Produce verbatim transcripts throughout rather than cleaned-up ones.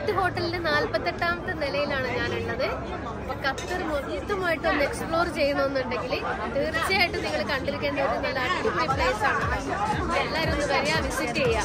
Elite ഹോട്ടലിന്റെ നാല്പത്തെട്ടാമത്തെ നിലയിലാണ് ഞാനുള്ളത്. അപ്പൊ ഖത്തർ മൊത്തമായിട്ട് ഒന്ന് എക്സ്പ്ലോർ ചെയ്യണമെന്നുണ്ടെങ്കിൽ തീർച്ചയായിട്ടും നിങ്ങൾ കണ്ടിരിക്കേണ്ട ഒരു നല്ല അടിപൊളി പ്ലേസ് ആണ്. എല്ലാവരും ഒന്ന് വരിക, വിസിറ്റ് ചെയ്യാം.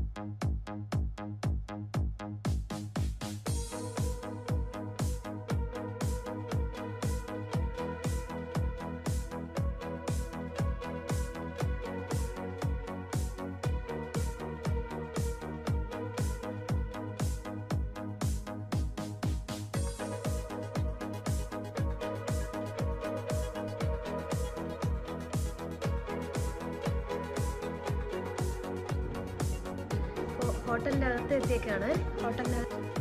ഹോട്ടലിന്റെ അകത്ത് എത്തിയൊക്കെയാണ്. ഹോട്ടലിന്റെ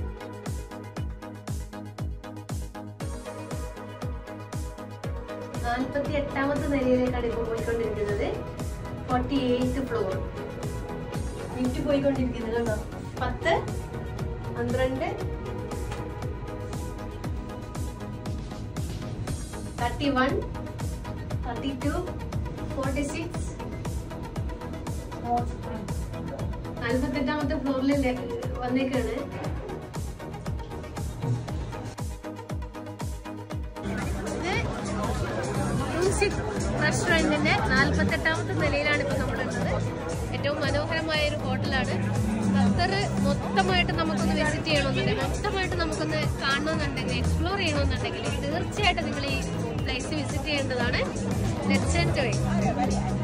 നാൽപ്പത്തി എട്ടാമത്തെ നിലയിലേക്കാണ് ഇപ്പൊ പോയിക്കൊണ്ടിരിക്കുന്നത്. ഫോർട്ടി എയ്ത്ത് ഫ്ലോർ മിനിറ്റ് പോയിക്കൊണ്ടിരിക്കുന്നത് കണ്ടോ. പത്ത്, പന്ത്രണ്ട്, thirty one, thirty two, forty six, നാൽപ്പത്തെട്ടാമത്തെ ഫ്ലോറിൽ വന്നേക്കാണ്. റെസ്റ്റോറന്റിന്റെ നാൽപ്പത്തെട്ടാമത്തെ നിലയിലാണ് ഇപ്പൊ നമ്മളുള്ളത്. ഏറ്റവും മനോഹരമായ ഒരു ഹോട്ടലാണ്. ഖത്തർ മൊത്തമായിട്ട് നമുക്കൊന്ന് വിസിറ്റ് ചെയ്യണമെന്നുണ്ടെങ്കിൽ, മൊത്തമായിട്ട് നമുക്കൊന്ന് കാണണമെന്നുണ്ടെങ്കിൽ, എക്സ്പ്ലോർ ചെയ്യണമെന്നുണ്ടെങ്കിൽ തീർച്ചയായിട്ടും നിങ്ങൾ ഈ പ്ലേസ് വിസിറ്റ് ചെയ്യേണ്ടതാണ്. Let's enjoy.